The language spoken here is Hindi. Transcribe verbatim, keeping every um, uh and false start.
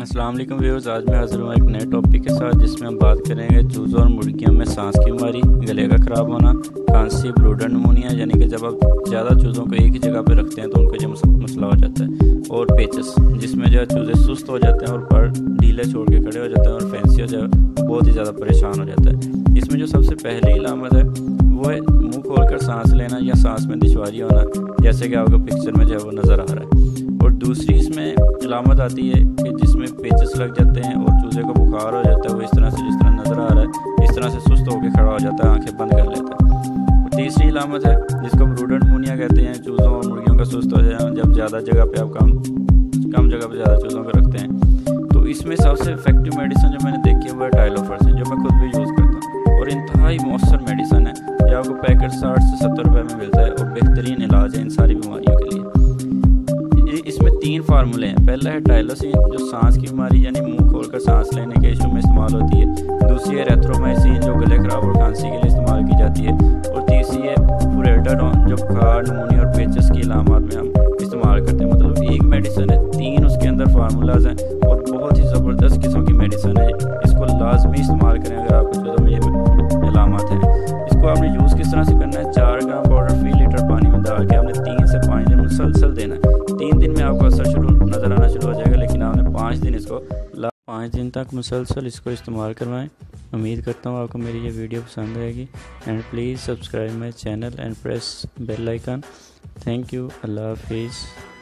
अस्सलाम वालेकुम व्यूअर्स, आज मैं हाजिर हूँ एक नए टॉपिक के साथ जिसमें हम बात करेंगे चूज़ों और मुर्गियों में सांस की बीमारी, गले का ख़राब होना, खांसी, ब्रूडर नमूनिया, यानी कि जब आप ज़्यादा चूज़ों को एक ही जगह पे रखते हैं तो उनको ये मसला हो जाता है, और पेचस जिसमें जो है चूज़े सुस्त हो जाते हैं और पर ढीले छोड़ के खड़े हो जाते हैं और फैंसी जो है बहुत ही ज़्यादा परेशान हो जाता है। इसमें जो सबसे पहली इलामत है वो है मुँह खोल कर सांस लेना या सांस में दुश्वारी होना, जैसे कि आपको पिक्चर में जो है वो नज़र आ रहा है। और दूसरी इसमें इलामत आती है कि जिसमें पेचस लग जाते हैं और चूज़े को बुखार हो जाता है, वो इस तरह से जिस तरह नज़र आ रहा है इस तरह से सुस्त होकर खड़ा हो जाता है, आंखें बंद कर लेता है। और तीसरी इलामत है जिसको ब्रूडर नमूनिया कहते हैं, चूज़ों और मुर्गियों का सुस्त हो जाना जब ज़्यादा जगह पे आप कम कम जगह पे ज़्यादा चूज़ों को रखते हैं। तो इसमें सबसे इफेक्टिव मेडिसिन जो मैंने देखी है वो है टाइलोफर्सिन, जो मैं खुद भी यूज़ करता हूँ और इंतहाई मौसर मेडिसिन है जो आपको पैकेट साठ से सत्तर रुपये में मिलता है और बेहतरीन इलाज है इन सारी बीमारियों के लिए। इसमें तीन फार्मूले हैं। पहला है टाइलोसिन जो सांस की बीमारी यानी मुंह खोलकर सांस लेने के इशू में इस्तेमाल होती है। दूसरी है एरिथ्रोमाइसिन जो गले खराब और खांसी के लिए इस्तेमाल की जाती है। और तीसरी है फुरेटाडोन जो बुखार, नमूनिया और पेचस की इलामात में हम इस्तेमाल करते हैं। मतलब एक मेडिसिन है, तीन उसके अंदर फार्मूलाज हैं और बहुत ही ज़बरदस्त किस्म की मेडिसिन है। इसको लाजमी इस्तेमाल करें अगर आपको चूज़ों में ये इलामात हैं। इसको आपने यूज़ किस तरह से करना है, चार ग्राम पाउडर फी लीटर पानी में डाल के आपने तीन से पाँच दिन मुसलसल देना है। तीन दिन में आपको असर शुरू नज़र आना शुरू हो जाएगा, लेकिन आपने पाँच दिन इसको पाँच दिन तक मुसलसल इसको इस्तेमाल करवाएं। उम्मीद करता हूँ आपको मेरी ये वीडियो पसंद आएगी and please subscribe my channel and press bell icon. Thank you. अल्लाह हाफिज़।